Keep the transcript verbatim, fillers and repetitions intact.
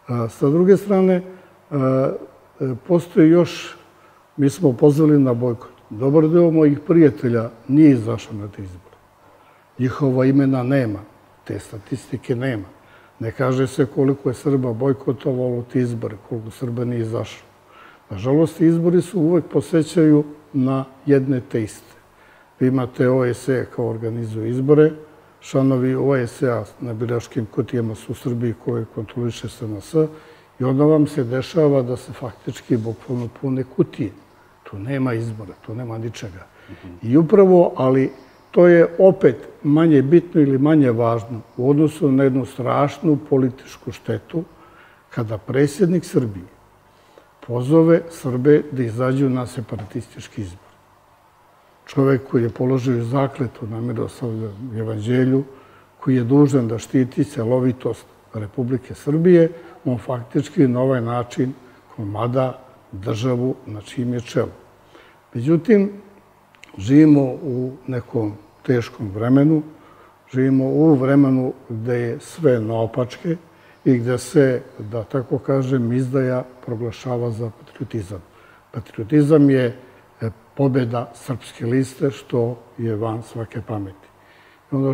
Sa druge strane, postoji još, mi smo pozvali na bojkot. Dobar deo mojih prijatelja nije izašao na te izbore. Njihova imena nema, te statistike nema. Ne kaže se koliko je Srba bojkotovalo te izbore, koliko Srba nije izašlo. Nažalost, izbori su uvek posvećaju na jedne te iste. Vi imate O S E kao organizuju izbore, članovi O S E-a na biračkim kutijama su u Srbiji koje kontroliše S N S i onda vam se dešava da se faktički bukvalno pune kutije. Tu nema izbora, tu nema ničega. I upravo, ali to je opet manje bitno ili manje važno u odnosu na jednu strašnu političku štetu kada predsjednik Srbije pozove Srbe da izađu na separatistički izbor. Čovek koji je položio zakletvu na Miroslavljevom jevanđelju, koji je dužan da štiti celovitost Republike Srbije, on faktički na ovaj način komada državu na čim je čelu. Međutim, živimo u nekom teškom vremenu, živimo u vremenu gde je sve naopačke i gde se, da tako kažem, izdaja proglašava za patriotizam. Patriotizam je pobjeda Srpske liste, što je van svake pameti.